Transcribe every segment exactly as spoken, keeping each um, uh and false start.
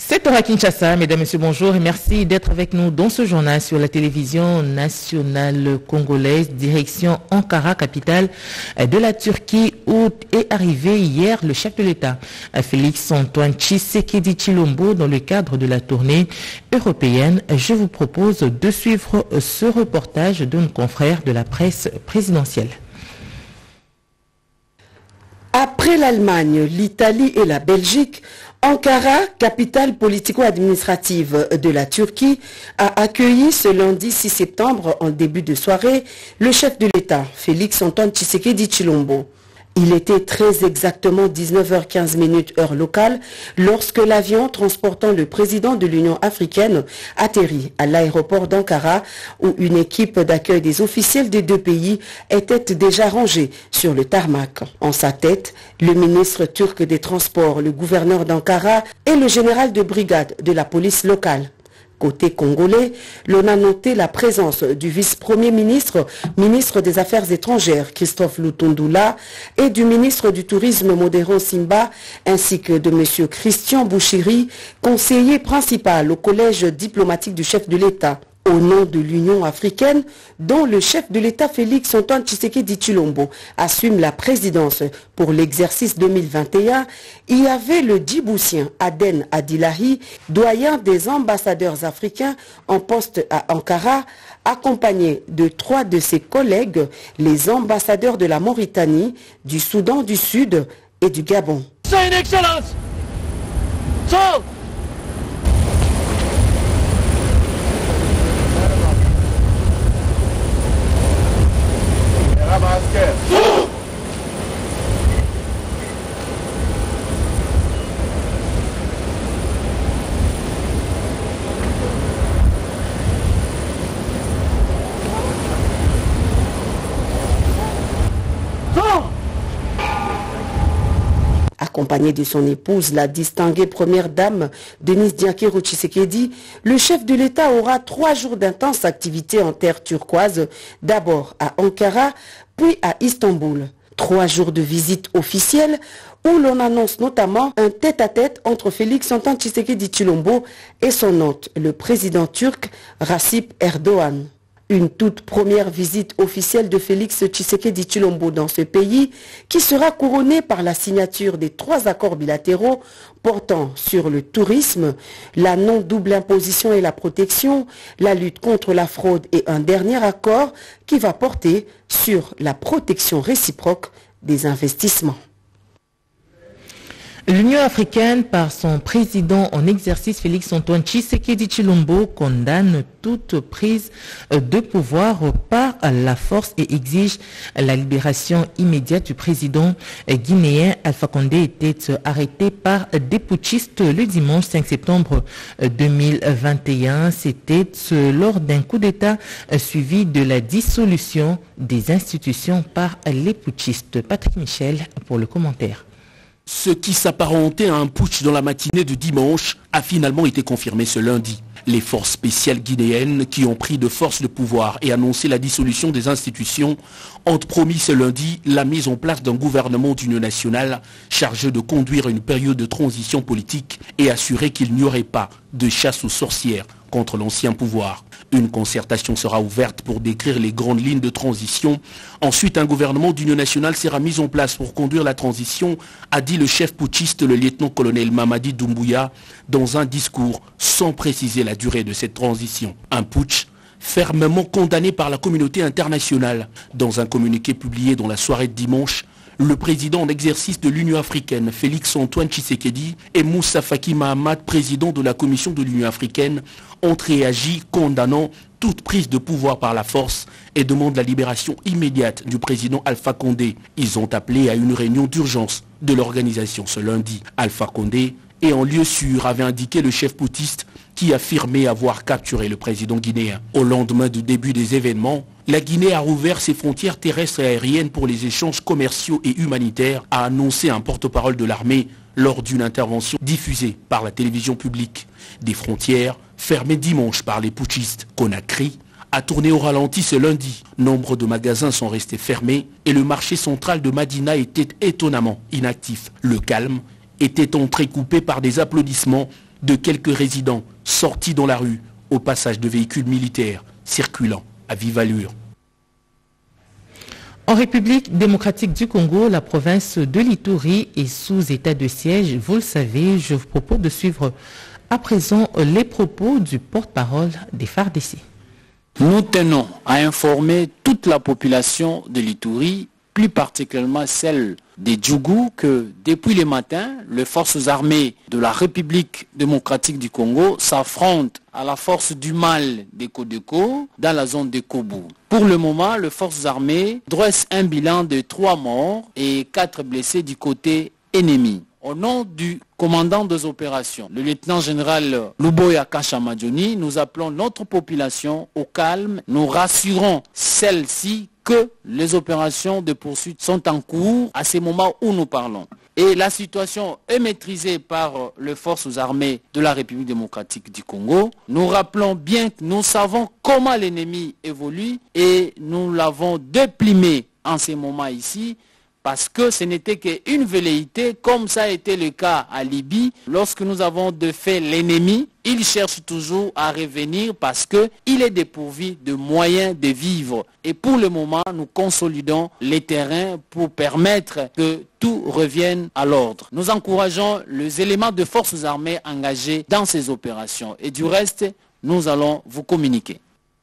sept heures à Kinshasa, mesdames et messieurs, bonjour et merci d'être avec nous dans ce journal sur la télévision nationale congolaise, direction Ankara, capitale de la Turquie, où est arrivé hier le chef de l'État, Félix Antoine Tshisekedi Tshilombo, dans le cadre de la tournée européenne. Je vous propose de suivre ce reportage de nos confrères de la presse présidentielle. Après l'Allemagne, l'Italie et la Belgique, Ankara, capitale politico-administrative de la Turquie, a accueilli ce lundi six septembre, en début de soirée, le chef de l'État, Félix Antoine Tshisekedi Tshilombo. Il était très exactement dix-neuf heures quinze heure locale lorsque l'avion transportant le président de l'Union africaine atterrit à l'aéroport d'Ankara, où une équipe d'accueil des officiels des deux pays était déjà rangée sur le tarmac. En sa tête, le ministre turc des Transports, le gouverneur d'Ankara et le général de brigade de la police locale. Côté congolais, l'on a noté la présence du vice-premier ministre, ministre des Affaires étrangères, Christophe Lutundula, et du ministre du Tourisme, Modéron Simba, ainsi que de M. Christian Bouchiri, conseiller principal au collège diplomatique du chef de l'État. Au nom de l'Union africaine, dont le chef de l'État Félix Antoine Tshisekedi Tshilombo assume la présidence pour l'exercice deux mille vingt et un, il y avait le Djiboutien Aden Adilahi, doyen des ambassadeurs africains en poste à Ankara, accompagné de trois de ses collègues, les ambassadeurs de la Mauritanie, du Soudan du Sud et du Gabon. C'est une excellence. So Accompagné de son épouse, la distinguée première dame, Denise Diakero Tshisekedi, le chef de l'État aura trois jours d'intense activité en terre turquoise, d'abord à Ankara, puis à Istanbul. Trois jours de visite officielle où l'on annonce notamment un tête-à-tête entre Félix Antoine Tshisekedi Tshilombo et son hôte, le président turc Recep Erdogan. Une toute première visite officielle de Félix Tshisekedi Tshilombo dans ce pays qui sera couronnée par la signature des trois accords bilatéraux portant sur le tourisme, la non-double imposition et la protection, la lutte contre la fraude et un dernier accord qui va porter sur la protection réciproque des investissements. L'Union africaine, par son président en exercice Félix Antoine Tshisekedi Tshilombo, condamne toute prise de pouvoir par la force et exige la libération immédiate du président guinéen. Alpha Condé était arrêté par des putschistes le dimanche cinq septembre deux mille vingt et un. C'était lors d'un coup d'État suivi de la dissolution des institutions par les putschistes. Patrick Michel pour le commentaire. Ce qui s'apparentait à un putsch dans la matinée de dimanche a finalement été confirmé ce lundi. Les forces spéciales guinéennes qui ont pris de force le pouvoir et annoncé la dissolution des institutions ont promis ce lundi la mise en place d'un gouvernement d'union nationale chargé de conduire une période de transition politique et assurer qu'il n'y aurait pas de chasse aux sorcières contre l'ancien pouvoir. Une concertation sera ouverte pour décrire les grandes lignes de transition. Ensuite, un gouvernement d'union nationale sera mis en place pour conduire la transition, a dit le chef putschiste, le lieutenant-colonel Mamadi Doumbouya, dans un discours sans préciser la durée de cette transition. Un putsch fermement condamné par la communauté internationale. Dans un communiqué publié dans la soirée de dimanche, le président en exercice de l'Union africaine, Félix Antoine Tshisekedi, et Moussa Faki Mahamat, président de la Commission de l'Union africaine, ont réagi condamnant toute prise de pouvoir par la force et demandent la libération immédiate du président Alpha Condé. Ils ont appelé à une réunion d'urgence de l'organisation ce lundi. Alpha Condé, et en lieu sûr, avait indiqué le chef putschiste qui affirmait avoir capturé le président guinéen. Au lendemain du début des événements, la Guinée a rouvert ses frontières terrestres et aériennes pour les échanges commerciaux et humanitaires, a annoncé un porte-parole de l'armée lors d'une intervention diffusée par la télévision publique. Des frontières fermées dimanche par les putschistes. Conakry a tourné au ralenti ce lundi. Nombre de magasins sont restés fermés et le marché central de Madina était étonnamment inactif. Le calme était entrecoupé par des applaudissements de quelques résidents sortis dans la rue au passage de véhicules militaires circulant à vive allure. En République démocratique du Congo, la province de l'Ituri est sous état de siège. Vous le savez, je vous propose de suivre à présent les propos du porte-parole des F A R D C. Nous tenons à informer toute la population de l'Ituri, plus particulièrement celle des Djougou, que depuis le matin, les forces armées de la République démocratique du Congo s'affrontent à la force du mal des Kodeko dans la zone de Kobu. Pour le moment, les forces armées dressent un bilan de trois morts et quatre blessés du côté ennemi. Au nom du commandant des opérations, le lieutenant-général Luboya Kashamadjoni, nous appelons notre population au calme. Nous rassurons celle-ci que les opérations de poursuite sont en cours à ce moment où nous parlons. Et la situation est maîtrisée par les forces armées de la République démocratique du Congo. Nous rappelons bien que nous savons comment l'ennemi évolue et nous l'avons déplimé en ce moment ici, parce que ce n'était qu'une velléité, comme ça a été le cas à Libye. Lorsque nous avons défait l'ennemi, il cherche toujours à revenir parce qu'il est dépourvu de moyens de vivre. Et pour le moment, nous consolidons les terrains pour permettre que tout revienne à l'ordre. Nous encourageons les éléments de forces armées engagés dans ces opérations. Et du reste, nous allons vous communiquer.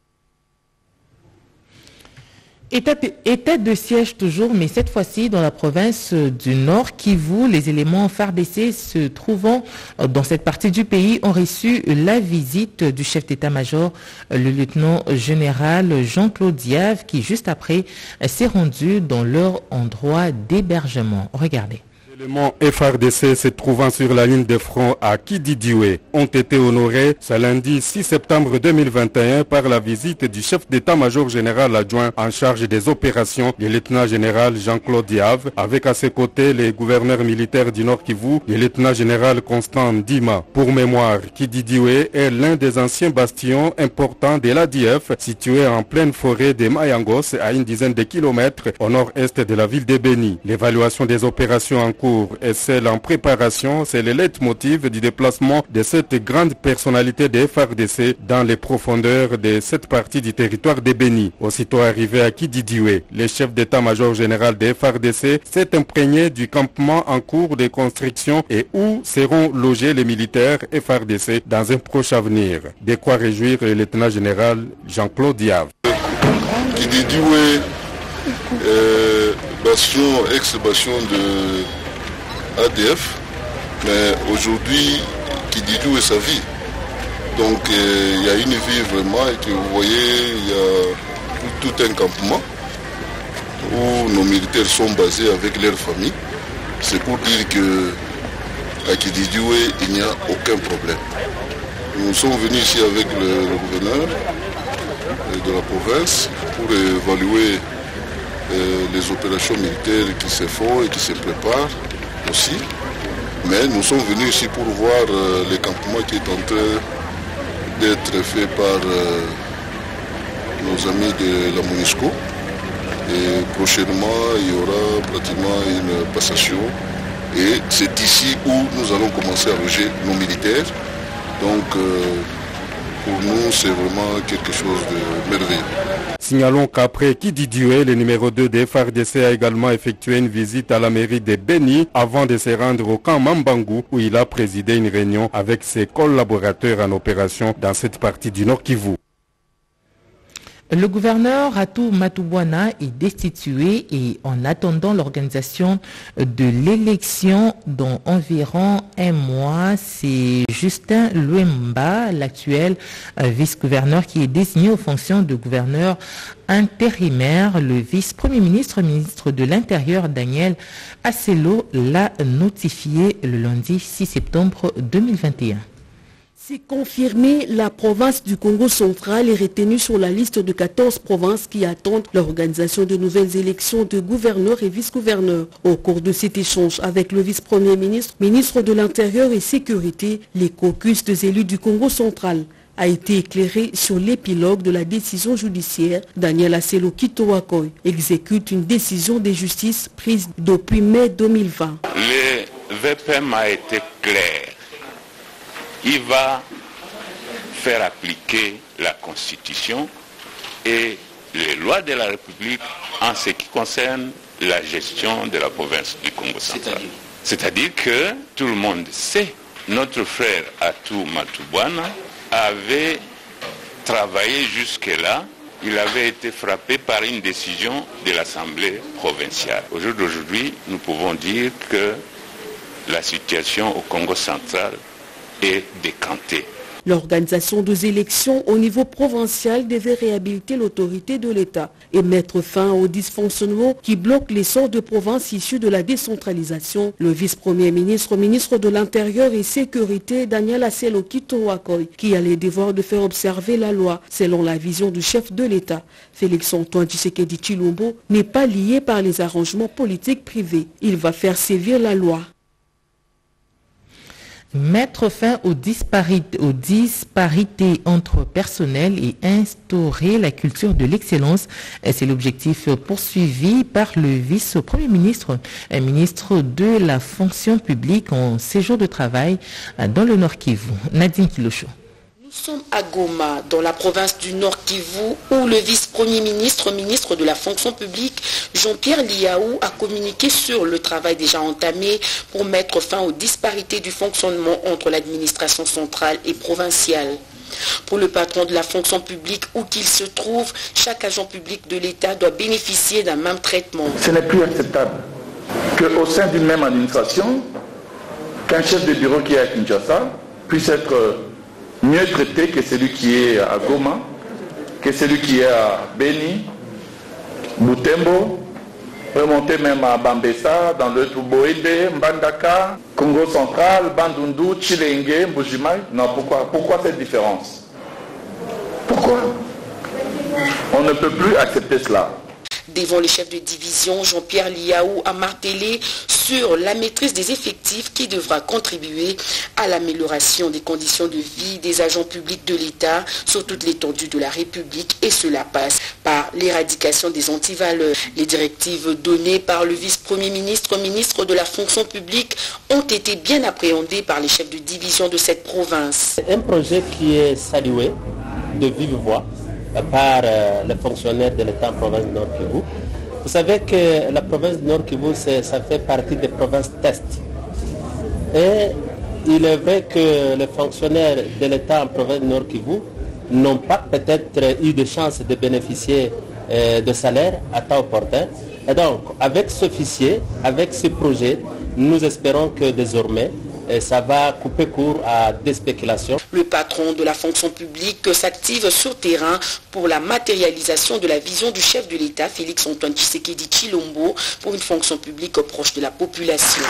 État de, état de siège toujours, mais cette fois-ci dans la province du Nord Kivu. Les éléments F A R D C se trouvant dans cette partie du pays ont reçu la visite du chef d'état-major, le lieutenant-général Jean-Claude Diave, qui juste après s'est rendu dans leur endroit d'hébergement. Regardez. Les éléments F A R D C se trouvant sur la ligne de front à Kididiwe ont été honorés ce lundi six septembre deux mille vingt et un par la visite du chef d'état-major général adjoint en charge des opérations, le lieutenant-général Jean-Claude Diave, avec à ses côtés les gouverneurs militaires du Nord Kivu, le lieutenant-général Constant Ndima. Pour mémoire, Kididiwe est l'un des anciens bastions importants de l'A D F, situé en pleine forêt de Mayangos, à une dizaine de kilomètres au nord-est de la ville de Beni. L'évaluation des opérations en cours et celle en préparation, c'est le leitmotiv du déplacement de cette grande personnalité des F A R D C dans les profondeurs de cette partie du territoire de Beni. Aussitôt arrivé à Kididiwe, le chef d'état-major général des F A R D C s'est imprégné du campement en cours de construction et où seront logés les militaires F A R D C dans un proche avenir. De quoi réjouir le lieutenant-général Jean-Claude Diave. Kididiwe, euh, bastion, ex-bastion de A D F, mais aujourd'hui Kididiwe est sa vie. Donc euh, il y a une vie vraiment, et que vous voyez, il y a tout, tout un campement où nos militaires sont basés avec leur famille. C'est pour dire que à Kididiwe, il n'y a aucun problème. Nous sommes venus ici avec le, le gouverneur de la province pour évaluer euh, les opérations militaires qui se font et qui se préparent aussi. Mais nous sommes venus ici pour voir euh, le campement qui est en train d'être fait par euh, nos amis de la MONUSCO. Et prochainement, il y aura pratiquement une passation. Et c'est ici où nous allons commencer à loger nos militaires. Donc, euh, pour nous, c'est vraiment quelque chose de merveilleux. Signalons qu'après Kididiwe, le numéro deux des F A R D C a également effectué une visite à la mairie de Beni avant de se rendre au camp Mambangu où il a présidé une réunion avec ses collaborateurs en opération dans cette partie du Nord Kivu. Le gouverneur Atou Matoubouana est destitué et en attendant l'organisation de l'élection dans environ un mois, c'est Justin Luemba, l'actuel vice-gouverneur, qui est désigné aux fonctions de gouverneur intérimaire. Le vice-premier ministre, ministre de l'Intérieur, Daniel Asselo, l'a notifié le lundi six septembre deux mille vingt et un. C'est confirmé, la province du Congo central est retenue sur la liste de quatorze provinces qui attendent l'organisation de nouvelles élections de gouverneurs et vice-gouverneurs. Au cours de cet échange avec le vice-premier ministre, ministre de l'Intérieur et Sécurité, les caucus des élus du Congo central a été éclairé sur l'épilogue de la décision judiciaire. Daniel Asselo Kitowakoy exécute une décision de justice prise depuis mai deux mille vingt. Les V P M a été clair. Il va faire appliquer la Constitution et les lois de la République en ce qui concerne la gestion de la province du Congo central. C'est-à-dire que tout le monde sait, notre frère Atou Matoubouana avait travaillé jusque-là, il avait été frappé par une décision de l'Assemblée provinciale. Au jour d'aujourd'hui, nous pouvons dire que la situation au Congo central est décantée. L'organisation des élections au niveau provincial devait réhabiliter l'autorité de l'État et mettre fin aux dysfonctionnements qui bloquent l'essor de provinces issues de la décentralisation. Le vice-premier ministre, ministre de l'Intérieur et Sécurité, Daniel Asselokito Wakoy, qui a les devoirs de faire observer la loi, selon la vision du chef de l'État. Félix-Antoine Tshisekedi Tshilombo n'est pas lié par les arrangements politiques privés. Il va faire sévir la loi. Mettre fin aux disparités, aux disparités entre personnel et instaurer la culture de l'excellence, c'est l'objectif poursuivi par le vice-premier ministre, ministre de la fonction publique en séjour de travail dans le Nord Kivu. Nadine Kilocho. Nous sommes à Goma, dans la province du Nord Kivu, où le vice-premier ministre, ministre de la fonction publique, Jean-Pierre Liaou, a communiqué sur le travail déjà entamé pour mettre fin aux disparités du fonctionnement entre l'administration centrale et provinciale. Pour le patron de la fonction publique, où qu'il se trouve, chaque agent public de l'État doit bénéficier d'un même traitement. Ce n'est plus acceptable qu'au sein d'une même administration, qu'un chef de bureau qui est à Kinshasa puisse être mieux traité que celui qui est à Goma, que celui qui est à Beni, Butembo, remonter même à Bambessa, dans le Boende, Mbandaka, Congo central, Bandundu, Chilenge, Mbujimai. Non, pourquoi, pourquoi cette différence? Pourquoi? On ne peut plus accepter cela. Devant le chef de division, Jean-Pierre Liaou a martelé sur la maîtrise des effectifs qui devra contribuer à l'amélioration des conditions de vie des agents publics de l'État sur toute l'étendue de la République, et cela passe par l'éradication des antivaleurs. Les directives données par le vice-premier ministre, ministre de la fonction publique, ont été bien appréhendées par les chefs de division de cette province. C'est un projet qui est salué de vive voix par euh, les fonctionnaires de l'État en province du Nord Kivu. Vous savez que la province du Nord Kivu, ça fait partie des provinces test. Et il est vrai que les fonctionnaires de l'État en province du Nord Kivu n'ont pas peut-être eu de chance de bénéficier euh, de salaire à temps opportun. Et donc, avec ce fichier, avec ce projet, nous espérons que désormais, et ça va couper court à des spéculations. Le patron de la fonction publique s'active sur terrain pour la matérialisation de la vision du chef de l'État, Félix-Antoine Tshisekedi Tshilombo, pour une fonction publique proche de la population.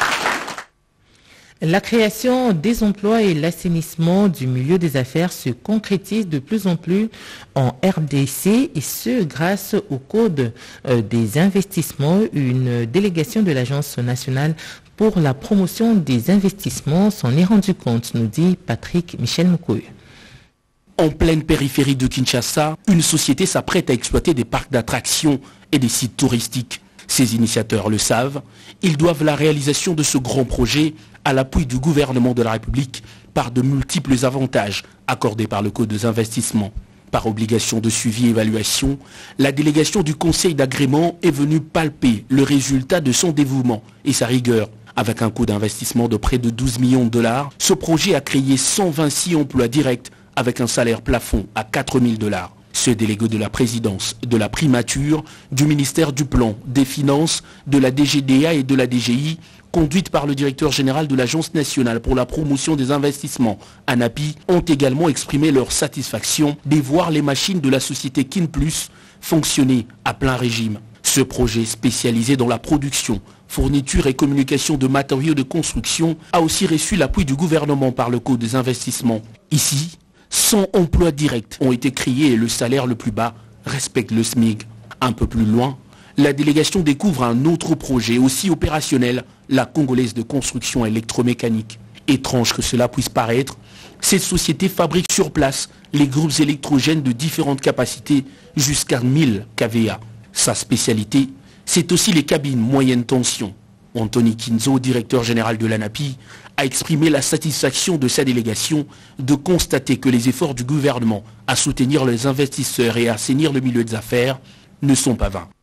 La création des emplois et l'assainissement du milieu des affaires se concrétisent de plus en plus en R D C, et ce grâce au Code des investissements. Une délégation de l'Agence nationale pour la promotion des investissements s'en est rendu compte, nous dit Patrick Michel Moukoui. En pleine périphérie de Kinshasa, une société s'apprête à exploiter des parcs d'attractions et des sites touristiques. Ses initiateurs le savent, ils doivent la réalisation de ce grand projet à l'appui du gouvernement de la République par de multiples avantages accordés par le Code des investissements. Par obligation de suivi et évaluation, la délégation du conseil d'agrément est venue palper le résultat de son dévouement et sa rigueur. Avec un coût d'investissement de près de douze millions de dollars, ce projet a créé cent vingt-six emplois directs avec un salaire plafond à quatre mille dollars. Ce délégué de la présidence, de la primature, du ministère du Plan, des Finances, de la D G D A et de la D G I, conduite par le directeur général de l'Agence nationale pour la promotion des investissements, ANAPI, ont également exprimé leur satisfaction de voir les machines de la société KinPlus fonctionner à plein régime. Ce projet spécialisé dans la production, fourniture et communication de matériaux de construction a aussi reçu l'appui du gouvernement par le Code des investissements. Ici, cent emplois directs ont été créés et le salaire le plus bas respecte le S M I G. Un peu plus loin, la délégation découvre un autre projet aussi opérationnel, la Congolaise de construction électromécanique. Étrange que cela puisse paraître, cette société fabrique sur place les groupes électrogènes de différentes capacités jusqu'à mille kilovolts. Sa spécialité, c'est aussi les cabines moyenne tension. Anthony Kinzo, directeur général de l'ANAPI, a exprimé la satisfaction de sa délégation de constater que les efforts du gouvernement à soutenir les investisseurs et à assainir le milieu des affaires ne sont pas vains.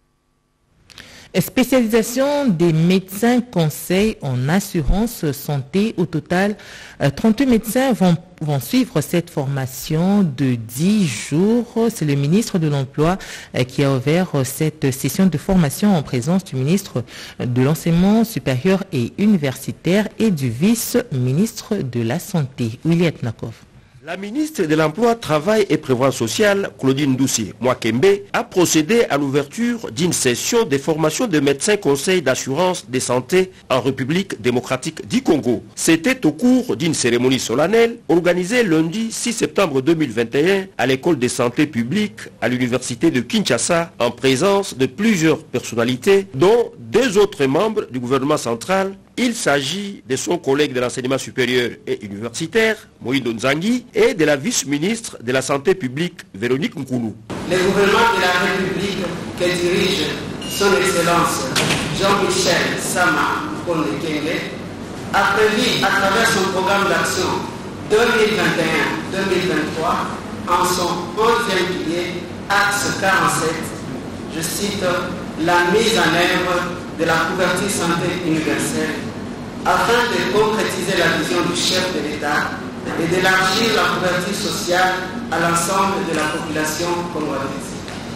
Spécialisation des médecins conseils en assurance santé. Au total, trente-huit médecins vont, vont suivre cette formation de dix jours. C'est le ministre de l'Emploi qui a ouvert cette session de formation en présence du ministre de l'Enseignement supérieur et universitaire et du vice-ministre de la Santé, William Nakov. La ministre de l'Emploi, Travail et Prévoyance sociale, Claudine Doucet Mwakembe, a procédé à l'ouverture d'une session de formation de médecins conseils d'assurance de santé en République démocratique du Congo. C'était au cours d'une cérémonie solennelle organisée lundi six septembre deux mille vingt et un à l'école de santé publique à l'université de Kinshasa en présence de plusieurs personnalités, dont deux autres membres du gouvernement central. Il s'agit de son collègue de l'enseignement supérieur et universitaire, Moïdo Nzangi, et de la vice-ministre de la Santé publique, Véronique Nkoulou. Le gouvernement de la République que dirige son Excellence Jean-Michel Sama Kondekenge a prévu à travers son programme d'action deux mille vingt et un deux mille vingt-trois en son onzième pilier, axe quarante-sept, je cite, la mise en œuvre de la couverture santé universelle afin de concrétiser la vision du chef de l'État et d'élargir la couverture sociale à l'ensemble de la population congolaise.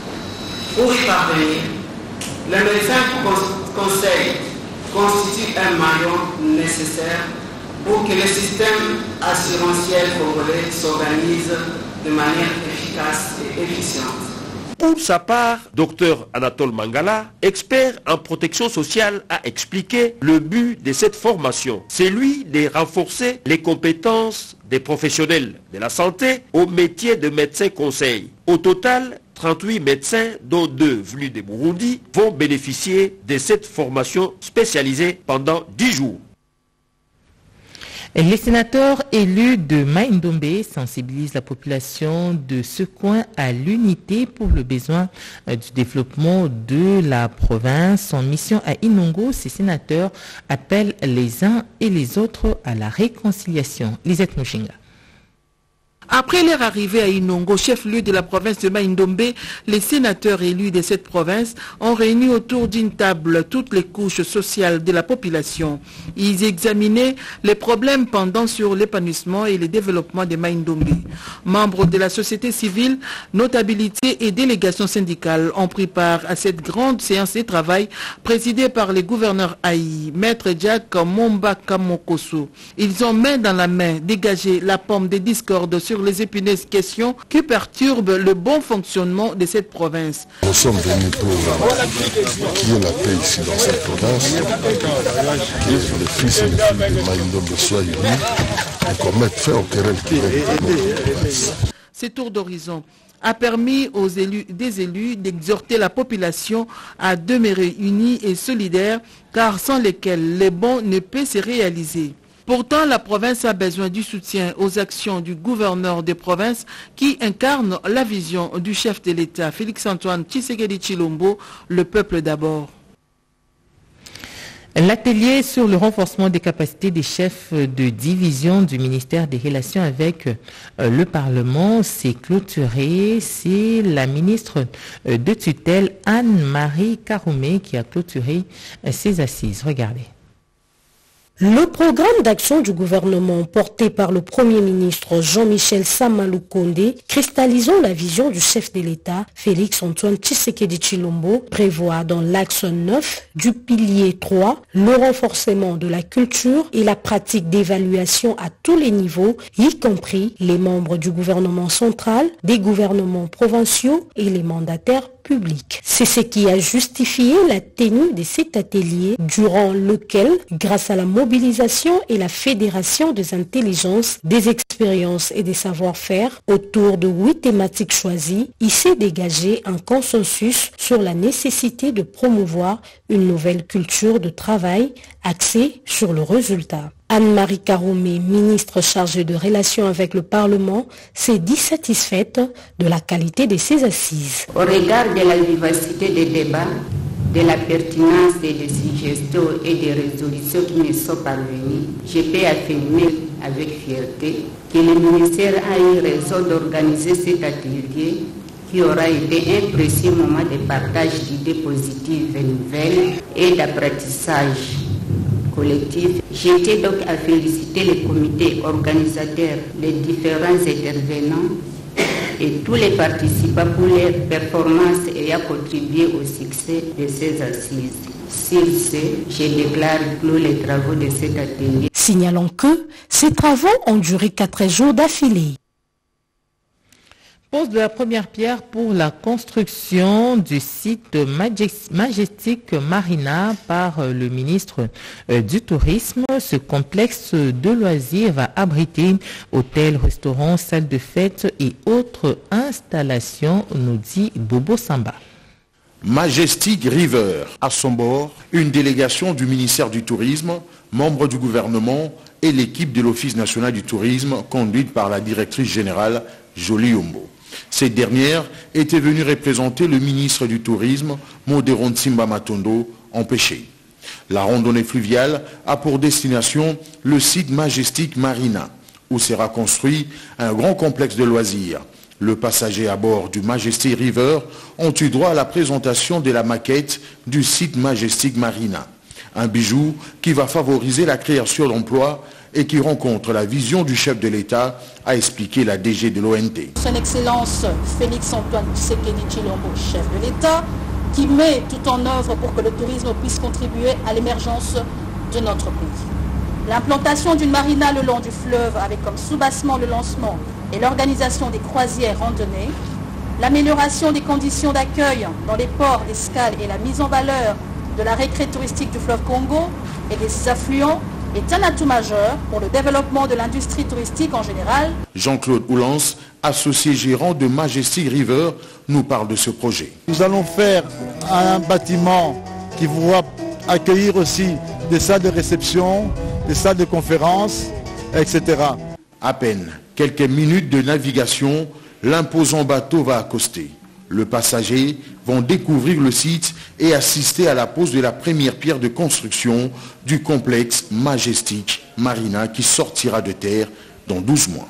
Pour y parvenir, le médecin conseil constitue un maillon nécessaire pour que le système assurantiel congolais s'organise de manière efficace et efficiente. Pour sa part, Dr Anatole Mangala, expert en protection sociale, a expliqué le but de cette formation. C'est lui de renforcer les compétences des professionnels de la santé au métier de médecin conseil. Au total, trente-huit médecins, dont deux venus de Burundi, vont bénéficier de cette formation spécialisée pendant dix jours. Les sénateurs élus de Mai-Ndombe sensibilisent la population de ce coin à l'unité pour le besoin du développement de la province. En mission à Inongo, ces sénateurs appellent les uns et les autres à la réconciliation. Lisette Mouchinga. Après leur arrivée à Inongo, chef-lieu de la province de Mai-Ndombe, les sénateurs élus de cette province ont réuni autour d'une table toutes les couches sociales de la population. Ils examinaient les problèmes pendant sur l'épanouissement et le développement de Mai-Ndombe. Membres de la société civile, notabilité et délégation syndicale ont pris part à cette grande séance de travail présidée par le gouverneur Aïe, maître Jack Momba Kamokoso. Ils ont main dans la main dégagé la pomme des discordes sur les épineuses questions qui perturbent le bon fonctionnement de cette province. Nous sommes venus pour qu'il y ait la paix ici dans cette province, que les fils et les filles de Mai-Ndombe soient unis et qu'on mette fin aux querelles qui règnent dans notre province. Ce tour d'horizon a permis aux élus, des élus d'exhorter la population à demeurer unis et solidaires, car sans lesquels les bons ne peuvent se réaliser. Pourtant, la province a besoin du soutien aux actions du gouverneur des provinces qui incarne la vision du chef de l'État, Félix-Antoine Tshisekedi Tshilombo, le peuple d'abord. L'atelier sur le renforcement des capacités des chefs de division du ministère des Relations avec le Parlement s'est clôturé. C'est la ministre de tutelle Anne-Marie Karoumé qui a clôturé ses assises. Regardez. Le programme d'action du gouvernement porté par le Premier ministre Jean-Michel Sama Lukonde, cristallisant la vision du chef de l'État, Félix-Antoine Tshisekedi Tshilombo, prévoit dans l'axe neuf du pilier trois le renforcement de la culture et la pratique d'évaluation à tous les niveaux, y compris les membres du gouvernement central, des gouvernements provinciaux et les mandataires publics. C'est ce qui a justifié la tenue de cet atelier durant lequel, grâce à la mobilisation et la fédération des intelligences, des expériences et des savoir-faire autour de huit thématiques choisies, il s'est dégagé un consensus sur la nécessité de promouvoir une nouvelle culture de travail axée sur le résultat. Anne-Marie Karoumé, ministre chargée de relations avec le Parlement, s'est dit satisfaite de la qualité de ses assises. Au regard de la vivacité des débats, de la pertinence des suggestions et des résolutions qui me sont parvenues, je peux affirmer avec fierté que le ministère a eu raison d'organiser cet atelier qui aura été un précieux moment de partage d'idées positives et nouvelles et d'apprentissage collectif. J'étais donc à féliciter les comités organisateurs, les différents intervenants et tous les participants pour leur performance et à contribuer au succès de ces assises. Sur ce, je déclare clos les travaux de cet atelier. Signalons que ces travaux ont duré quatre jours d'affilée. Pose de la première pierre pour la construction du site Majestic Marina par le ministre du Tourisme. Ce complexe de loisirs va abriter hôtels, restaurants, salles de fête et autres installations, nous dit Bobo Samba. Majestic River, à son bord, une délégation du ministère du Tourisme, membres du gouvernement et l'équipe de l'Office national du tourisme conduite par la directrice générale Jolie Yombo. Cette dernière était venue représenter le ministre du Tourisme, Modéron Tsimba Matondo, empêché. La randonnée fluviale a pour destination le site Majestic Marina, où sera construit un grand complexe de loisirs. Le passager à bord du Majestic River ont eu droit à la présentation de la maquette du site Majestic Marina, un bijou qui va favoriser la création d'emplois et qui rencontre la vision du chef de l'État, a expliqué la D G de l'O N T. Son Excellence Félix-Antoine Tshisekedi Tshilombo, chef de l'État, qui met tout en œuvre pour que le tourisme puisse contribuer à l'émergence de notre pays. L'implantation d'une marina le long du fleuve avec comme soubassement le lancement et l'organisation des croisières randonnées, l'amélioration des conditions d'accueil dans les ports d'escale et la mise en valeur de la récré touristique du fleuve Congo et des affluents est un atout majeur pour le développement de l'industrie touristique en général. Jean-Claude Oulance, associé gérant de Majestic River, nous parle de ce projet. Nous allons faire un bâtiment qui pourra accueillir aussi des salles de réception, des salles de conférence, et cetera. À peine quelques minutes de navigation, l'imposant bateau va accoster. Les passagers vont découvrir le site et assister à la pose de la première pierre de construction du complexe Majestic Marina qui sortira de terre dans douze mois.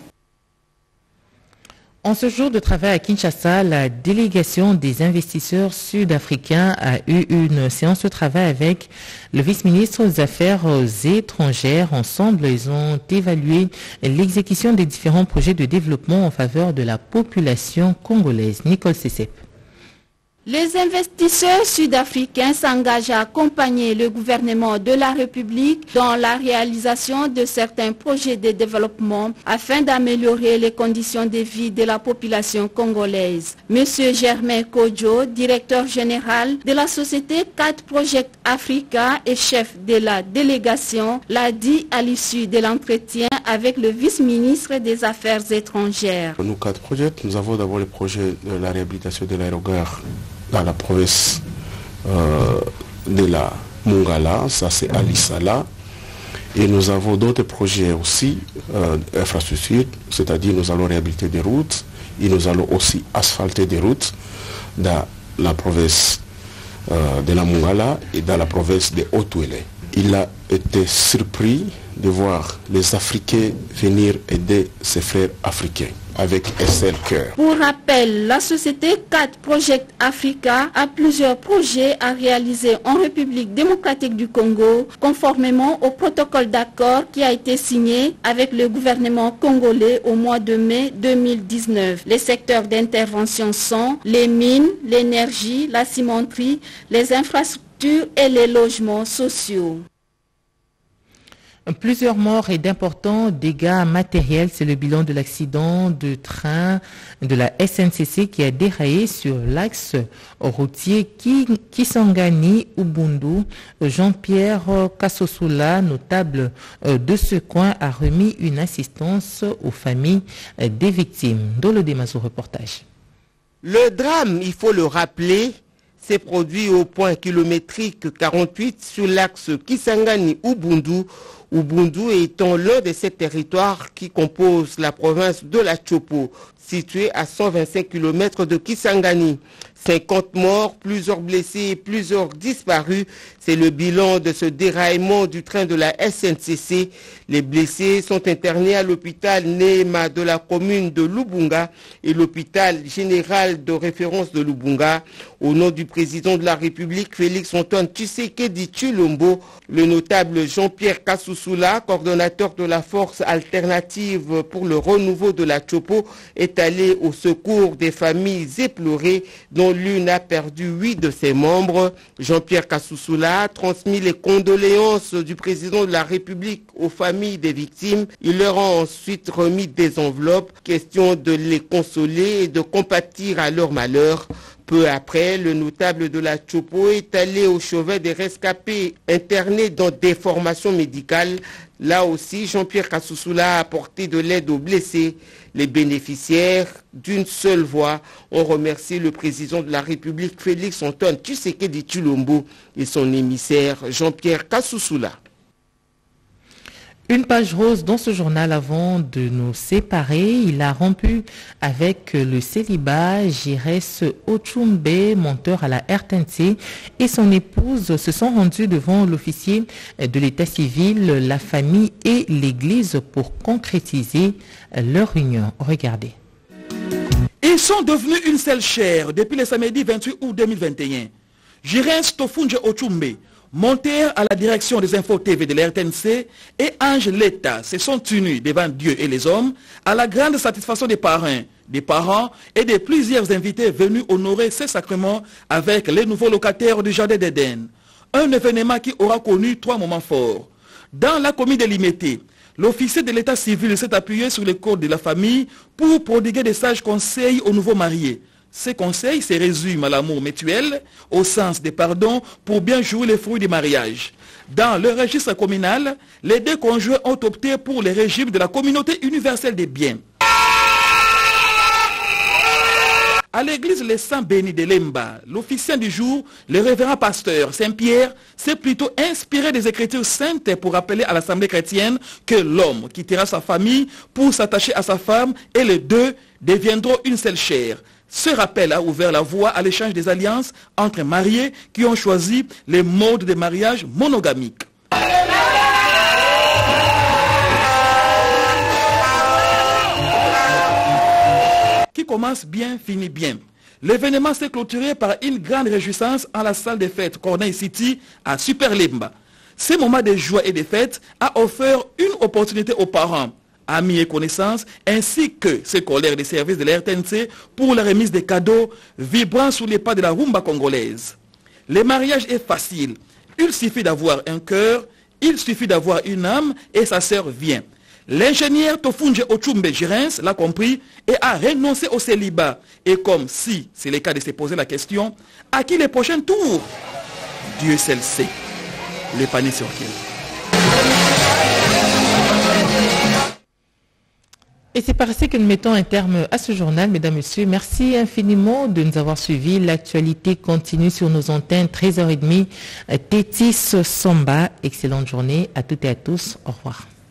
En ce jour de travail à Kinshasa, la délégation des investisseurs sud-africains a eu une séance de travail avec le vice-ministre des Affaires étrangères. Ensemble, ils ont évalué l'exécution des différents projets de développement en faveur de la population congolaise. Nicole Sessep. Les investisseurs sud-africains s'engagent à accompagner le gouvernement de la République dans la réalisation de certains projets de développement afin d'améliorer les conditions de vie de la population congolaise. Monsieur Germain Kodjo, directeur général de la société quatre Project Africa et chef de la délégation, l'a dit à l'issue de l'entretien avec le vice-ministre des Affaires étrangères. Nous, quatre projets, nous avons d'abord le projet de la réhabilitation de l'aérogare dans la province euh, de la Mongala, ça c'est à Lissala. Et nous avons d'autres projets aussi, euh, infrastructures, c'est-à-dire nous allons réhabiliter des routes et nous allons aussi asphalter des routes dans la province euh, de la Mongala et dans la province de Haut-Ouélé. Il a été surpris de voir les Africains venir aider ses frères africains avec un seul cœur. Pour rappel, la société quatre Project Africa a plusieurs projets à réaliser en République démocratique du Congo, conformément au protocole d'accord qui a été signé avec le gouvernement congolais au mois de mai deux mille dix-neuf. Les secteurs d'intervention sont les mines, l'énergie, la cimenterie, les infrastructures et les logements sociaux. Plusieurs morts et d'importants dégâts matériels, c'est le bilan de l'accident de train de la S N C C qui a déraillé sur l'axe routier Kisangani-Ubundu. Jean-Pierre Kassosula, notable de ce coin, a remis une assistance aux familles des victimes. Dolo Demazo, reportage. Le drame, il faut le rappeler, s'est produit au point kilométrique quarante-huit sur l'axe Kisangani-Ubundu, Ubundu étant l'un de ces territoires qui composent la province de la Chopo, située à cent vingt-cinq kilomètres de Kisangani. cinquante morts, plusieurs blessés et plusieurs disparus. C'est le bilan de ce déraillement du train de la S N C C. Les blessés sont internés à l'hôpital Neema de la commune de Lubunga et l'hôpital général de référence de Lubunga. Au nom du président de la République, Félix Antoine Tshisekedi Tshilombo, le notable Jean-Pierre Kassoussoula, coordonnateur de la force alternative pour le renouveau de la Tchopo, est allé au secours des familles éplorées dont l'une a perdu huit de ses membres. Jean-Pierre Kassoussoula a transmis les condoléances du président de la République aux familles des victimes. Il leur a ensuite remis des enveloppes, question de les consoler et de compatir à leur malheur. Peu après, le notable de la Tchopo est allé au chevet des rescapés internés dans des formations médicales. Là aussi, Jean-Pierre Kassoussoula a apporté de l'aide aux blessés. Les bénéficiaires d'une seule voix ont remercié le président de la République, Félix Antoine Tshisekedi Tshilombo, et son émissaire Jean-Pierre Kassoussoula. Une page rose dans ce journal avant de nous séparer. Il a rompu avec le célibat. Jirès Ochumbe, monteur à la R T N C, et son épouse se sont rendus devant l'officier de l'état civil, la famille et l'église pour concrétiser leur union. Regardez. Ils sont devenus une seule chair depuis le samedi vingt-huit août deux mille vingt et un. Jirès Tofunje Ochumbe, monteur à la direction des infos T V de la R T N C, et Ange Leta se sont tenus devant Dieu et les hommes à la grande satisfaction des parrains, des parents et de plusieurs invités venus honorer ces sacrements avec les nouveaux locataires du Jardin d'Éden. Un événement qui aura connu trois moments forts. Dans la commune de Limete, l'officier de l'état civil s'est appuyé sur les codes de la famille pour prodiguer des sages conseils aux nouveaux mariés. Ces conseils se résument à l'amour mutuel, au sens des pardons pour bien jouer les fruits du mariage. Dans le registre communal, les deux conjoints ont opté pour le régime de la communauté universelle des biens. À l'église Les Saints Bénis de Lemba, l'officiant du jour, le révérend pasteur Saint-Pierre, s'est plutôt inspiré des Écritures saintes pour rappeler à l'Assemblée chrétienne que l'homme quittera sa famille pour s'attacher à sa femme et les deux deviendront une seule chair. Ce rappel a ouvert la voie à l'échange des alliances entre mariés qui ont choisi les modes de mariage monogamiques. Qui commence bien, finit bien. L'événement s'est clôturé par une grande réjouissance à la salle des fêtes Corneille City à Super Lemba. Ce moment de joie et de fête a offert une opportunité aux parents, amis et connaissances, ainsi que ses collègues des services de la R T N C pour la remise des cadeaux vibrant sous les pas de la rumba congolaise. Le mariage est facile. Il suffit d'avoir un cœur, il suffit d'avoir une âme et sa sœur vient. L'ingénieur Tofunje Ochumbe Jirens l'a compris et a renoncé au célibat. Et comme si c'est le cas de se poser la question, à qui les prochains tours? Dieu seul sait. Le panier sur quel? Et c'est par ici que nous mettons un terme à ce journal, mesdames, messieurs. Merci infiniment de nous avoir suivis. L'actualité continue sur nos antennes, treize heures trente. Tétis Samba. Excellente journée à toutes et à tous. Au revoir.